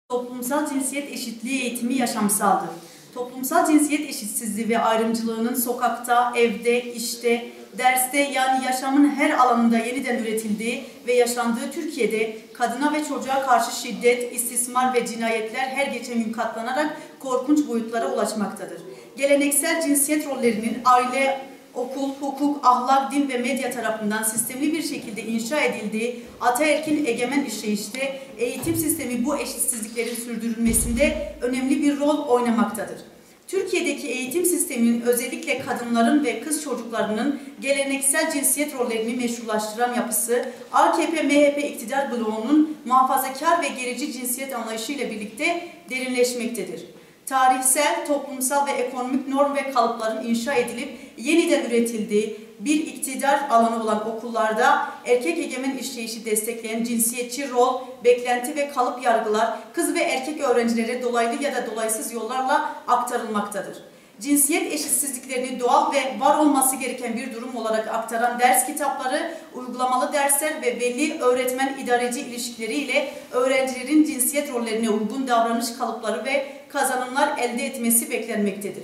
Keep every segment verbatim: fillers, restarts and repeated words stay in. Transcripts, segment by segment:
Toplumsal cinsiyet eşitliği eğitimi yaşamsaldır. Toplumsal cinsiyet eşitsizliği ve ayrımcılığının sokakta, evde, işte, derste yani yaşamın her alanında yeniden üretildiği ve yaşandığı Türkiye'de kadına ve çocuğa karşı şiddet, istismar ve cinayetler her geçen gün katlanarak korkunç boyutlara ulaşmaktadır. Geleneksel cinsiyet rollerinin aile, okul, hukuk, ahlak, din ve medya tarafından sistemli bir şekilde inşa edildiği ataerkil egemen işleyişte eğitim sistemi bu eşitsizliklerin sürdürülmesinde önemli bir rol oynamaktadır. Türkiye'deki eğitim sisteminin özellikle kadınların ve kız çocuklarının geleneksel cinsiyet rollerini meşrulaştıran yapısı, A K P M H P iktidar bloğunun muhafazakar ve gerici cinsiyet anlayışıyla birlikte derinleşmektedir. Tarihsel, toplumsal ve ekonomik norm ve kalıpların inşa edilip yeniden üretildiği bir iktidar alanı olan okullarda erkek egemen işleyişi destekleyen cinsiyetçi rol, beklenti ve kalıp yargılar kız ve erkek öğrencilere dolaylı ya da dolaysız yollarla aktarılmaktadır. Cinsiyet eşitsizliklerini doğal ve var olması gereken bir durum olarak aktaran ders kitapları, uygulamalı dersler ve veli öğretmen idareci ilişkileriyle öğrencilerin cinsiyet rollerine uygun davranış kalıpları ve kazanımlar elde etmesi beklenmektedir.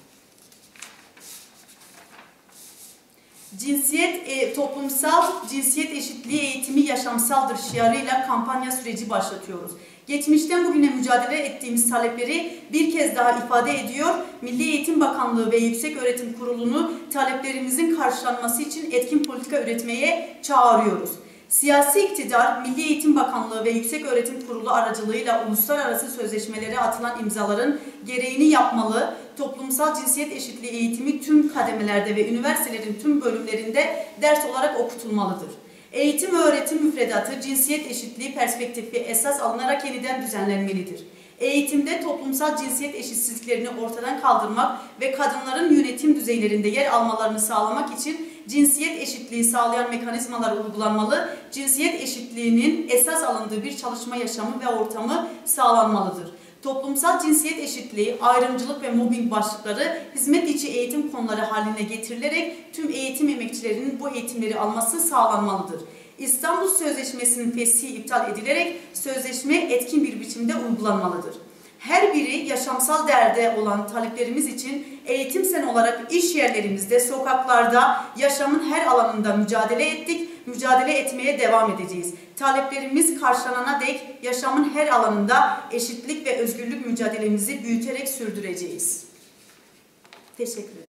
Cinsiyet, e, toplumsal cinsiyet eşitliği eğitimi yaşamsaldır şiarıyla kampanya süreci başlatıyoruz. Geçmişten bugüne mücadele ettiğimiz talepleri bir kez daha ifade ediyor. Milli Eğitim Bakanlığı ve Yükseköğretim Kurulu'nu taleplerimizin karşılanması için etkin politika üretmeye çağırıyoruz. Siyasi iktidar, Milli Eğitim Bakanlığı ve Yükseköğretim Kurulu aracılığıyla uluslararası sözleşmelere atılan imzaların gereğini yapmalı, toplumsal cinsiyet eşitliği eğitimi tüm kademelerde ve üniversitelerin tüm bölümlerinde ders olarak okutulmalıdır. Eğitim öğretim müfredatı cinsiyet eşitliği perspektifi esas alınarak yeniden düzenlenmelidir. Eğitimde toplumsal cinsiyet eşitsizliklerini ortadan kaldırmak ve kadınların yönetim düzeylerinde yer almalarını sağlamak için cinsiyet eşitliği sağlayan mekanizmalar uygulanmalı, cinsiyet eşitliğinin esas alındığı bir çalışma yaşamı ve ortamı sağlanmalıdır. Toplumsal cinsiyet eşitliği, ayrımcılık ve mobbing başlıkları hizmet içi eğitim konuları haline getirilerek tüm eğitim emekçilerinin bu eğitimleri alması sağlanmalıdır. İstanbul Sözleşmesi'nin feshi iptal edilerek sözleşme etkin bir biçimde uygulanmalıdır. Her biri yaşamsal değerde olan taleplerimiz için eğitimsel olarak iş yerlerimizde, sokaklarda, yaşamın her alanında mücadele ettik, mücadele etmeye devam edeceğiz. Taleplerimiz karşılanana dek yaşamın her alanında eşitlik ve özgürlük mücadelemizi büyüterek sürdüreceğiz. Teşekkür ederim.